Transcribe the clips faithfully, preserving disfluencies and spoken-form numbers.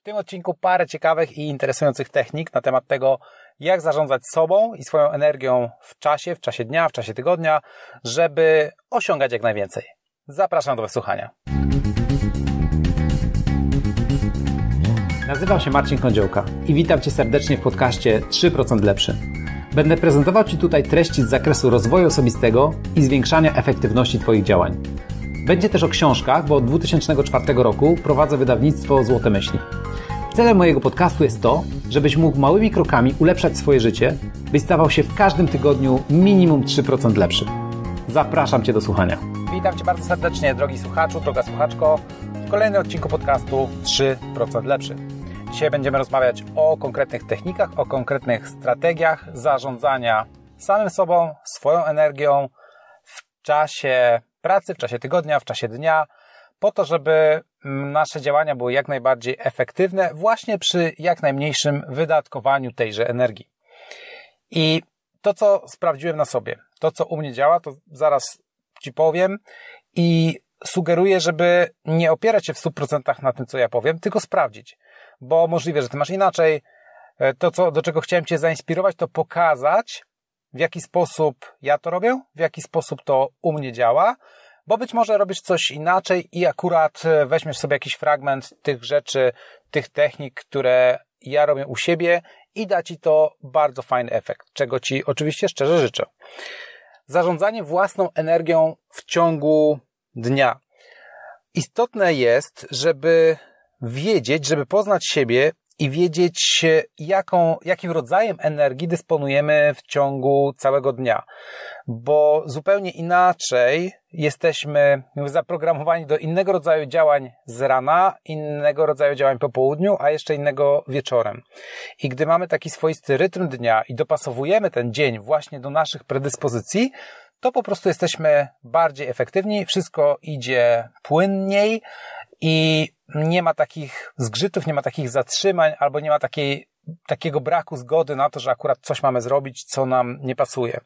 tym odcinku parę ciekawych i interesujących technik na temat tego, jak zarządzać sobą i swoją energią w czasie, w czasie dnia, w czasie tygodnia, żeby osiągać jak najwięcej. Zapraszam do wysłuchania. Nazywam się Marcin Kądziołka i witam Cię serdecznie w podcaście trzy procent lepszy. Będę prezentował Ci tutaj treści z zakresu rozwoju osobistego i zwiększania efektywności Twoich działań. Będzie też o książkach, bo od dwa tysiące czwartego roku prowadzę wydawnictwo Złote Myśli. Celem mojego podcastu jest to, żebyś mógł małymi krokami ulepszać swoje życie, byś stawał się w każdym tygodniu minimum trzy procent lepszy. Zapraszam Cię do słuchania. Witam Cię bardzo serdecznie, drogi słuchaczu, droga słuchaczko, w kolejnym odcinku podcastu trzy procent lepszy. Dzisiaj będziemy rozmawiać o konkretnych technikach, o konkretnych strategiach zarządzania samym sobą, swoją energią w czasie pracy, w czasie tygodnia, w czasie dnia, po to, żeby nasze działania były jak najbardziej efektywne właśnie przy jak najmniejszym wydatkowaniu tejże energii. I to, co sprawdziłem na sobie, to, co u mnie działa, to zaraz Ci powiem i sugeruję, żeby nie opierać się w stu procentach na tym, co ja powiem, tylko sprawdzić, bo możliwe, że Ty masz inaczej. To, co, do czego chciałem Cię zainspirować, to pokazać, w jaki sposób ja to robię, w jaki sposób to u mnie działa, bo być może robisz coś inaczej i akurat weźmiesz sobie jakiś fragment tych rzeczy, tych technik, które ja robię u siebie i da Ci to bardzo fajny efekt, czego Ci oczywiście szczerze życzę. Zarządzanie własną energią w ciągu dnia. Istotne jest, żeby wiedzieć, żeby poznać siebie i wiedzieć, jaką, jakim rodzajem energii dysponujemy w ciągu całego dnia. Bo zupełnie inaczej jesteśmy zaprogramowani do innego rodzaju działań z rana, innego rodzaju działań po południu, a jeszcze innego wieczorem. I gdy mamy taki swoisty rytm dnia i dopasowujemy ten dzień właśnie do naszych predyspozycji, to po prostu jesteśmy bardziej efektywni, wszystko idzie płynniej i nie ma takich zgrzytów, nie ma takich zatrzymań, albo nie ma takiej, takiego braku zgody na to, że akurat coś mamy zrobić, co nam nie pasuje.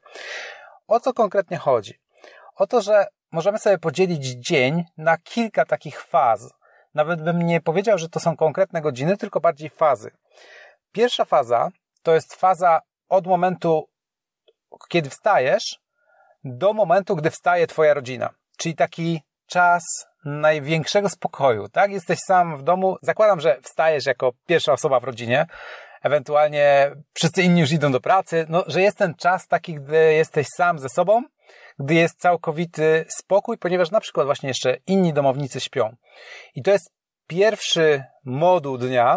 O co konkretnie chodzi? O to, że możemy sobie podzielić dzień na kilka takich faz. Nawet bym nie powiedział, że to są konkretne godziny, tylko bardziej fazy. Pierwsza faza to jest faza od momentu, kiedy wstajesz, do momentu, gdy wstaje Twoja rodzina. Czyli taki czas największego spokoju, tak? Jesteś sam w domu, zakładam, że wstajesz jako pierwsza osoba w rodzinie, ewentualnie wszyscy inni już idą do pracy, no, że jest ten czas taki, gdy jesteś sam ze sobą, gdy jest całkowity spokój, ponieważ na przykład właśnie jeszcze inni domownicy śpią. I to jest pierwszy moduł dnia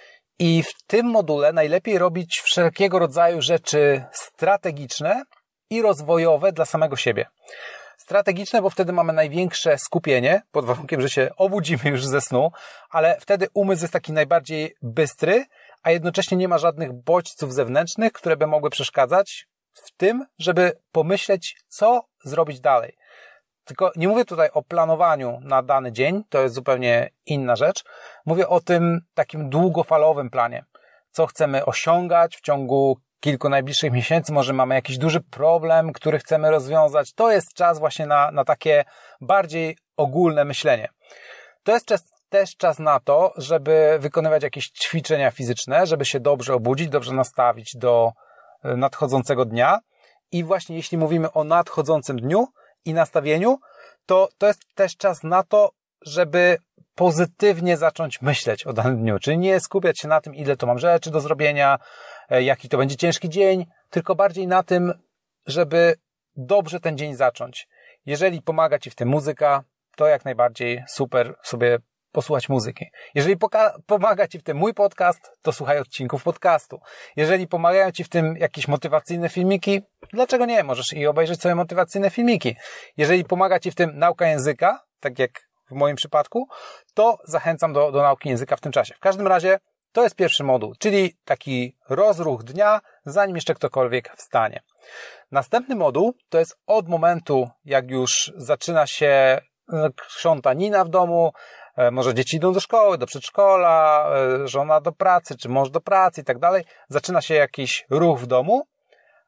i w tym module najlepiej robić wszelkiego rodzaju rzeczy strategiczne i rozwojowe dla samego siebie. Strategiczne, bo wtedy mamy największe skupienie, pod warunkiem, że się obudzimy już ze snu, ale wtedy umysł jest taki najbardziej bystry, a jednocześnie nie ma żadnych bodźców zewnętrznych, które by mogły przeszkadzać w tym, żeby pomyśleć, co zrobić dalej. Tylko nie mówię tutaj o planowaniu na dany dzień, to jest zupełnie inna rzecz. Mówię o tym takim długofalowym planie. Co chcemy osiągać w ciągu kilku najbliższych miesięcy, może mamy jakiś duży problem, który chcemy rozwiązać. To jest czas właśnie na, na takie bardziej ogólne myślenie. To jest czas, też czas na to, żeby wykonywać jakieś ćwiczenia fizyczne, żeby się dobrze obudzić, dobrze nastawić do nadchodzącego dnia. I właśnie jeśli mówimy o nadchodzącym dniu i nastawieniu, to to jest też czas na to, żeby pozytywnie zacząć myśleć o danym dniu. Czyli nie skupiać się na tym, ile to mam rzeczy do zrobienia, jaki to będzie ciężki dzień, tylko bardziej na tym, żeby dobrze ten dzień zacząć. Jeżeli pomaga Ci w tym muzyka, to jak najbardziej super sobie posłuchać muzyki. Jeżeli poka- pomaga Ci w tym mój podcast, to słuchaj odcinków podcastu. Jeżeli pomagają Ci w tym jakieś motywacyjne filmiki, dlaczego nie? Możesz i obejrzeć sobie motywacyjne filmiki. Jeżeli pomaga Ci w tym nauka języka, tak jak w moim przypadku, to zachęcam do, do nauki języka w tym czasie. W każdym razie to jest pierwszy moduł, czyli taki rozruch dnia, zanim jeszcze ktokolwiek wstanie. Następny moduł to jest od momentu, jak już zaczyna się krzątanina w domu, może dzieci idą do szkoły, do przedszkola, żona do pracy, czy mąż do pracy i tak dalej. Zaczyna się jakiś ruch w domu,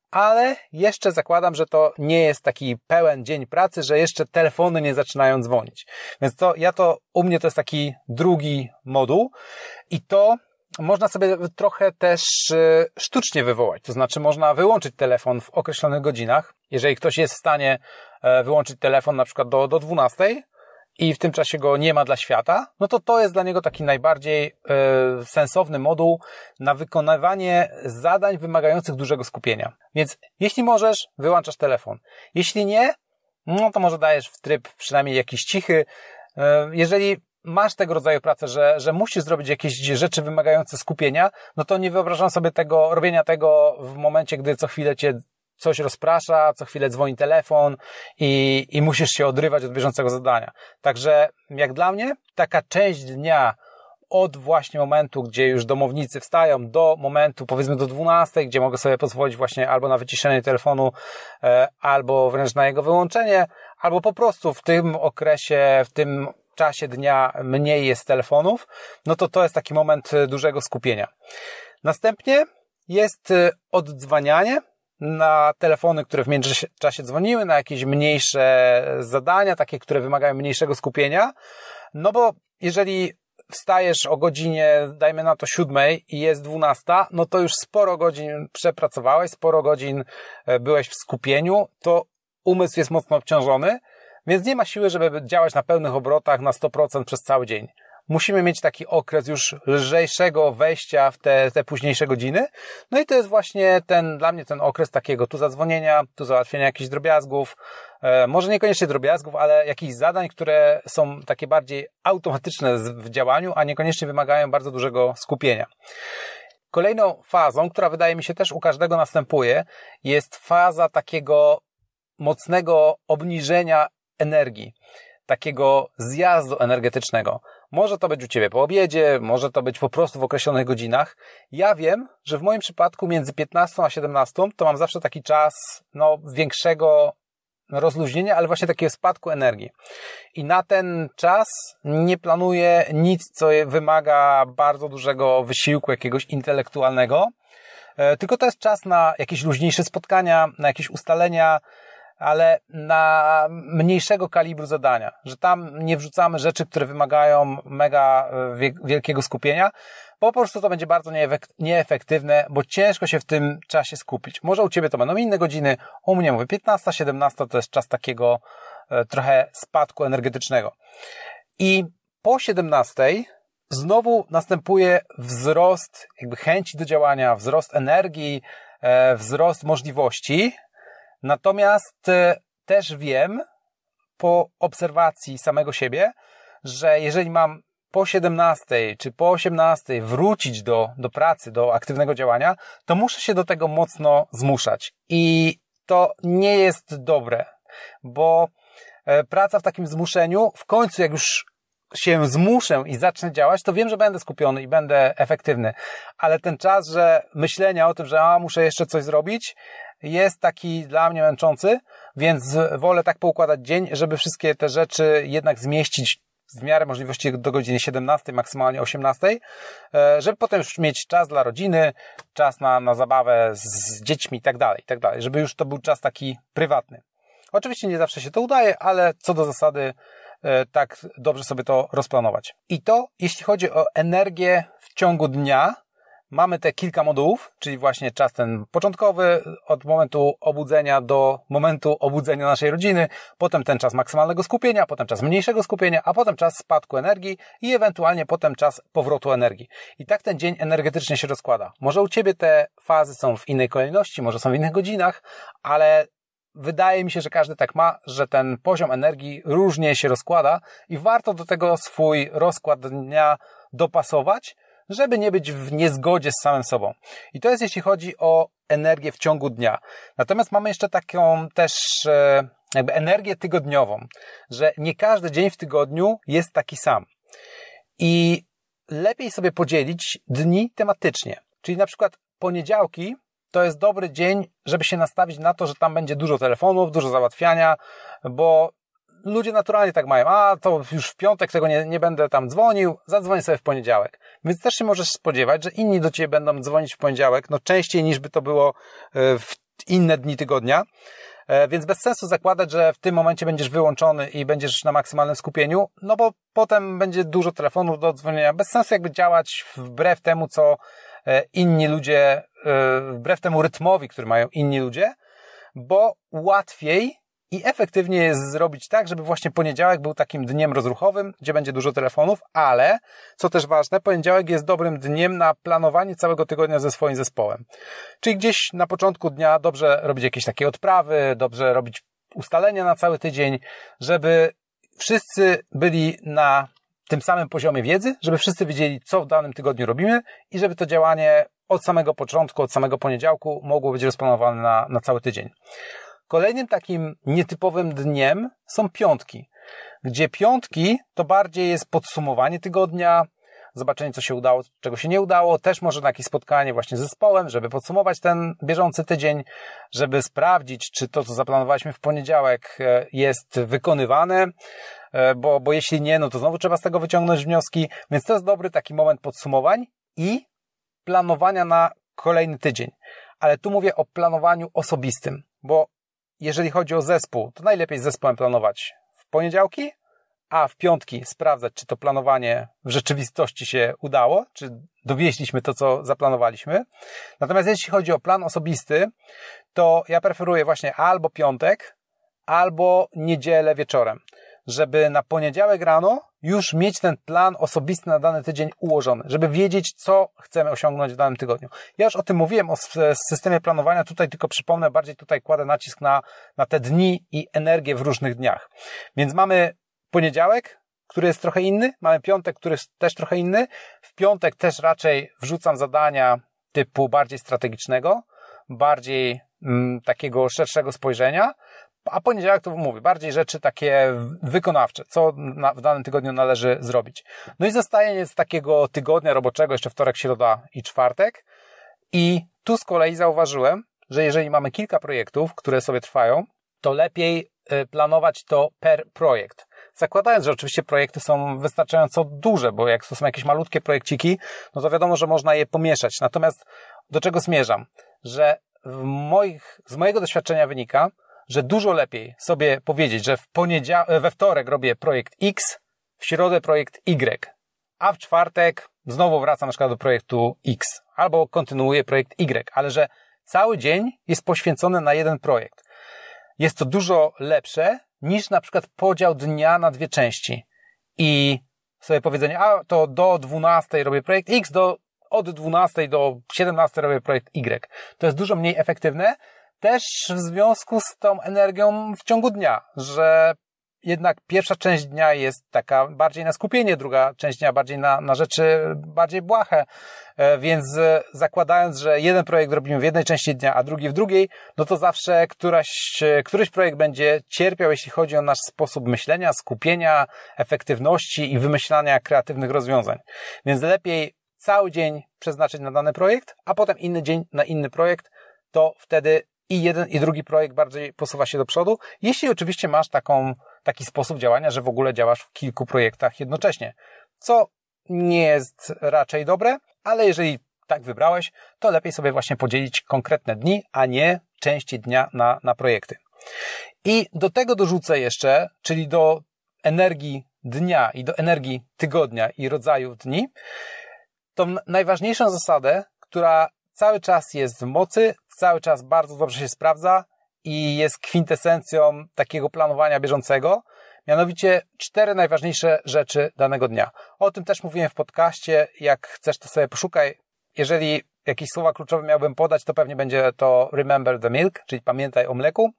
ale jeszcze zakładam, że to nie jest taki pełen dzień pracy, że jeszcze telefony nie zaczynają dzwonić. Więc to ja to, u mnie to jest taki drugi moduł i to można sobie trochę też sztucznie wywołać. To znaczy można wyłączyć telefon w określonych godzinach. Jeżeli ktoś jest w stanie wyłączyć telefon na przykład do, do dwunastej i w tym czasie go nie ma dla świata, no to to jest dla niego taki najbardziej y, sensowny moduł na wykonywanie zadań wymagających dużego skupienia. Więc jeśli możesz, wyłączasz telefon. Jeśli nie, no to może dajesz w tryb przynajmniej jakiś cichy. Y, jeżeli masz tego rodzaju pracę, że, że musisz zrobić jakieś rzeczy wymagające skupienia, no to nie wyobrażam sobie tego, robienia tego w momencie, gdy co chwilę cię coś rozprasza, co chwilę dzwoni telefon i, i musisz się odrywać od bieżącego zadania. Także jak dla mnie, taka część dnia od właśnie momentu, gdzie już domownicy wstają, do momentu powiedzmy do dwunastej, gdzie mogę sobie pozwolić właśnie albo na wyciszenie telefonu, e, albo wręcz na jego wyłączenie, albo po prostu w tym okresie, w tym czasie dnia mniej jest telefonów, no to to jest taki moment dużego skupienia. Następnie jest oddzwanianie na telefony, które w międzyczasie dzwoniły, na jakieś mniejsze zadania, takie, które wymagają mniejszego skupienia, no bo jeżeli wstajesz o godzinie, dajmy na to siódmej i jest dwunasta, no to już sporo godzin przepracowałeś, sporo godzin byłeś w skupieniu, to umysł jest mocno obciążony, więc nie ma siły, żeby działać na pełnych obrotach na sto procent przez cały dzień. Musimy mieć taki okres już lżejszego wejścia w te, te późniejsze godziny. No i to jest właśnie ten, dla mnie ten okres takiego tu zadzwonienia, tu załatwienia jakichś drobiazgów, e, może niekoniecznie drobiazgów, ale jakichś zadań, które są takie bardziej automatyczne w działaniu, a niekoniecznie wymagają bardzo dużego skupienia. Kolejną fazą, która wydaje mi się też u każdego następuje, jest faza takiego mocnego obniżenia energii, takiego zjazdu energetycznego. Może to być u Ciebie po obiedzie, może to być po prostu w określonych godzinach. Ja wiem, że w moim przypadku między piętnastą a siedemnastą to mam zawsze taki czas no, większego rozluźnienia, ale właśnie takiego spadku energii. I na ten czas nie planuję nic, co wymaga bardzo dużego wysiłku jakiegoś intelektualnego, tylko to jest czas na jakieś luźniejsze spotkania, na jakieś ustalenia, ale na mniejszego kalibru zadania, że tam nie wrzucamy rzeczy, które wymagają mega wielkiego skupienia, bo po prostu to będzie bardzo nieefektywne, bo ciężko się w tym czasie skupić. Może u Ciebie to będą inne godziny, u mnie mówię piętnasta, siedemnasta to jest czas takiego trochę spadku energetycznego. I po siedemnastej znowu następuje wzrost jakby chęci do działania, wzrost energii, wzrost możliwości. Natomiast też wiem po obserwacji samego siebie, że jeżeli mam po siedemnastej czy po osiemnastej wrócić do, do pracy, do aktywnego działania, to muszę się do tego mocno zmuszać. I to nie jest dobre, bo praca w takim zmuszeniu, w końcu jak już się zmuszę i zacznę działać, to wiem, że będę skupiony i będę efektywny. Ale ten czas, że myślenia o tym, że a, muszę jeszcze coś zrobić, jest taki dla mnie męczący, więc wolę tak poukładać dzień, żeby wszystkie te rzeczy jednak zmieścić w miarę możliwości do godziny siedemnastej, maksymalnie osiemnastej, żeby potem już mieć czas dla rodziny, czas na, na zabawę z dziećmi i tak dalej, i tak dalej, żeby już to był czas taki prywatny. Oczywiście nie zawsze się to udaje, ale co do zasady tak dobrze sobie to rozplanować. I to, jeśli chodzi o energię w ciągu dnia, mamy te kilka modułów, czyli właśnie czas ten początkowy, od momentu obudzenia do momentu obudzenia naszej rodziny, potem ten czas maksymalnego skupienia, potem czas mniejszego skupienia, a potem czas spadku energii i ewentualnie potem czas powrotu energii. I tak ten dzień energetycznie się rozkłada. Może u Ciebie te fazy są w innej kolejności, może są w innych godzinach, ale wydaje mi się, że każdy tak ma, że ten poziom energii różnie się rozkłada i warto do tego swój rozkład dnia dopasować, żeby nie być w niezgodzie z samym sobą. I to jest jeśli chodzi o energię w ciągu dnia. Natomiast mamy jeszcze taką też jakby energię tygodniową, że nie każdy dzień w tygodniu jest taki sam. I lepiej sobie podzielić dni tematycznie. Czyli na przykład poniedziałki to jest dobry dzień, żeby się nastawić na to, że tam będzie dużo telefonów, dużo załatwiania, bo ludzie naturalnie tak mają, a to już w piątek tego nie, nie będę tam dzwonił, zadzwonię sobie w poniedziałek. Więc też się możesz spodziewać, że inni do Ciebie będą dzwonić w poniedziałek, no częściej niż by to było w inne dni tygodnia, więc bez sensu zakładać, że w tym momencie będziesz wyłączony i będziesz na maksymalnym skupieniu, no bo potem będzie dużo telefonów do dzwonienia. Bez sensu jakby działać wbrew temu, co inni ludzie, wbrew temu rytmowi, który mają inni ludzie, bo łatwiej i efektywnie jest zrobić tak, żeby właśnie poniedziałek był takim dniem rozruchowym, gdzie będzie dużo telefonów, ale, co też ważne, poniedziałek jest dobrym dniem na planowanie całego tygodnia ze swoim zespołem. Czyli gdzieś na początku dnia dobrze robić jakieś takie odprawy, dobrze robić ustalenia na cały tydzień, żeby wszyscy byli na tym samym poziomie wiedzy, żeby wszyscy wiedzieli, co w danym tygodniu robimy i żeby to działanie od samego początku, od samego poniedziałku mogło być rozplanowane na, na cały tydzień. Kolejnym takim nietypowym dniem są piątki, gdzie piątki to bardziej jest podsumowanie tygodnia, zobaczenie, co się udało, czego się nie udało, też może na jakieś spotkanie właśnie z zespołem, żeby podsumować ten bieżący tydzień, żeby sprawdzić, czy to, co zaplanowaliśmy w poniedziałek, jest wykonywane, bo, bo jeśli nie, no to znowu trzeba z tego wyciągnąć wnioski, więc to jest dobry taki moment podsumowań i planowania na kolejny tydzień. Ale tu mówię o planowaniu osobistym, bo jeżeli chodzi o zespół, to najlepiej z zespołem planować w poniedziałki, a w piątki sprawdzać, czy to planowanie w rzeczywistości się udało, czy dowieźliśmy to, co zaplanowaliśmy. Natomiast jeśli chodzi o plan osobisty, to ja preferuję właśnie albo piątek, albo niedzielę wieczorem, żeby na poniedziałek rano już mieć ten plan osobisty na dany tydzień ułożony, żeby wiedzieć, co chcemy osiągnąć w danym tygodniu. Ja już o tym mówiłem, o systemie planowania, tutaj tylko przypomnę, bardziej tutaj kładę nacisk na, na te dni i energię w różnych dniach. Więc mamy poniedziałek, który jest trochę inny, mamy piątek, który jest też trochę inny. W piątek też raczej wrzucam zadania typu bardziej strategicznego, bardziej mm, takiego szerszego spojrzenia, a poniedziałek to mówię, bardziej rzeczy takie wykonawcze, co na, w danym tygodniu należy zrobić. No i zostaje z takiego tygodnia roboczego jeszcze wtorek, środa i czwartek. I tu z kolei zauważyłem, że jeżeli mamy kilka projektów, które sobie trwają, to lepiej planować to per projekt. Zakładając, że oczywiście projekty są wystarczająco duże, bo jak to są jakieś malutkie projekciki, no to wiadomo, że można je pomieszać. Natomiast do czego zmierzam? Że w moich, z mojego doświadczenia wynika, że dużo lepiej sobie powiedzieć, że w poniedział- we wtorek robię projekt X, w środę projekt Y, a w czwartek znowu wracam na przykład do projektu X, albo kontynuuję projekt Y, ale że cały dzień jest poświęcony na jeden projekt. Jest to dużo lepsze niż na przykład podział dnia na dwie części i sobie powiedzenie, a to do dwunastej robię projekt X, do, od dwunastej do siedemnastej robię projekt Y. To jest dużo mniej efektywne, też w związku z tą energią w ciągu dnia, że jednak pierwsza część dnia jest taka bardziej na skupienie, druga część dnia bardziej na, na rzeczy bardziej błahe, więc zakładając, że jeden projekt robimy w jednej części dnia, a drugi w drugiej, no to zawsze któraś, któryś projekt będzie cierpiał, jeśli chodzi o nasz sposób myślenia, skupienia, efektywności i wymyślania kreatywnych rozwiązań. Więc lepiej cały dzień przeznaczyć na dany projekt, a potem inny dzień na inny projekt, to wtedy i jeden i drugi projekt bardziej posuwa się do przodu, jeśli oczywiście masz taką, taki sposób działania, że w ogóle działasz w kilku projektach jednocześnie, co nie jest raczej dobre, ale jeżeli tak wybrałeś, to lepiej sobie właśnie podzielić konkretne dni, a nie części dnia na, na projekty. I do tego dorzucę jeszcze, czyli do energii dnia i do energii tygodnia i rodzaju dni, tą najważniejszą zasadę, która cały czas jest w mocy, cały czas bardzo dobrze się sprawdza i jest kwintesencją takiego planowania bieżącego, mianowicie cztery najważniejsze rzeczy danego dnia. O tym też mówiłem w podcaście, jak chcesz to sobie poszukaj. Jeżeli jakieś słowa kluczowe miałbym podać, to pewnie będzie to remember the milk, czyli pamiętaj o mleku,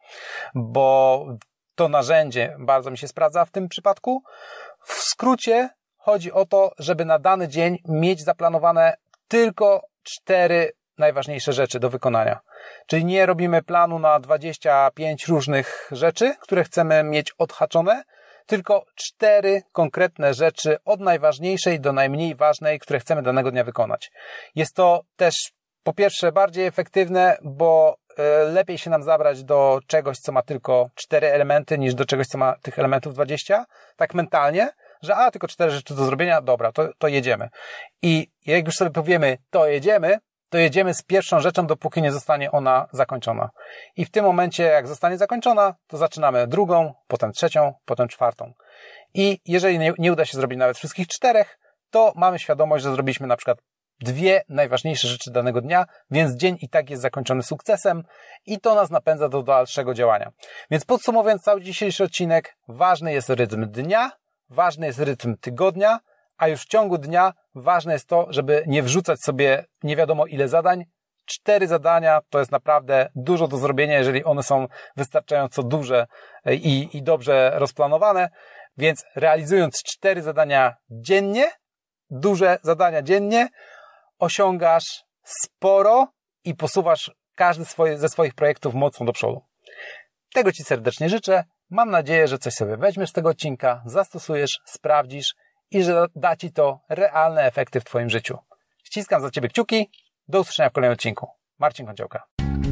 bo to narzędzie bardzo mi się sprawdza w tym przypadku. W skrócie chodzi o to, żeby na dany dzień mieć zaplanowane tylko cztery najważniejsze rzeczy do wykonania. Czyli nie robimy planu na dwadzieścia pięć różnych rzeczy, które chcemy mieć odhaczone, tylko cztery konkretne rzeczy od najważniejszej do najmniej ważnej, które chcemy danego dnia wykonać. Jest to też po pierwsze bardziej efektywne, bo lepiej się nam zabrać do czegoś, co ma tylko cztery elementy, niż do czegoś, co ma tych elementów dwadzieścia, tak mentalnie, że a, tylko cztery rzeczy do zrobienia, dobra, to, to jedziemy. I jak już sobie powiemy, to jedziemy, to jedziemy z pierwszą rzeczą, dopóki nie zostanie ona zakończona. I w tym momencie, jak zostanie zakończona, to zaczynamy drugą, potem trzecią, potem czwartą. I jeżeli nie, nie uda się zrobić nawet wszystkich czterech, to mamy świadomość, że zrobiliśmy na przykład dwie najważniejsze rzeczy danego dnia, więc dzień i tak jest zakończony sukcesem i to nas napędza do dalszego działania. Więc podsumowując cały dzisiejszy odcinek, ważny jest rytm dnia, ważny jest rytm tygodnia, a już w ciągu dnia ważne jest to, żeby nie wrzucać sobie nie wiadomo ile zadań. Cztery zadania to jest naprawdę dużo do zrobienia, jeżeli one są wystarczająco duże i, i dobrze rozplanowane, więc realizując cztery zadania dziennie, duże zadania dziennie, osiągasz sporo i posuwasz każdy swoje, ze swoich projektów mocno do przodu. Tego Ci serdecznie życzę. Mam nadzieję, że coś sobie weźmiesz z tego odcinka, zastosujesz, sprawdzisz i że da Ci to realne efekty w Twoim życiu. Ściskam za Ciebie kciuki. Do usłyszenia w kolejnym odcinku. Marcin Kądziołka.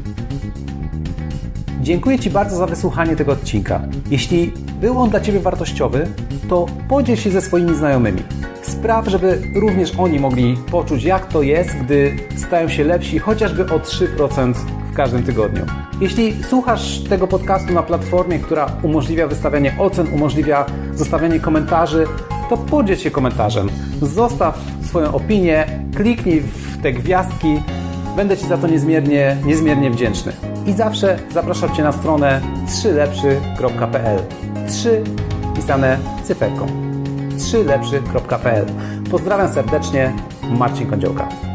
Dziękuję Ci bardzo za wysłuchanie tego odcinka. Jeśli był on dla Ciebie wartościowy, to podziel się ze swoimi znajomymi. Spraw, żeby również oni mogli poczuć, jak to jest, gdy stają się lepsi chociażby o trzy procent w każdym tygodniu. Jeśli słuchasz tego podcastu na platformie, która umożliwia wystawianie ocen, umożliwia zostawianie komentarzy, to podziel się komentarzem. Zostaw swoją opinię, kliknij w te gwiazdki. Będę Ci za to niezmiernie, niezmiernie wdzięczny. I zawsze zapraszam Cię na stronę trzy lepszy kropka p l. trzy pisane cyferką. trzy lepszy kropka p l. Pozdrawiam serdecznie, Marcin Kądziołka.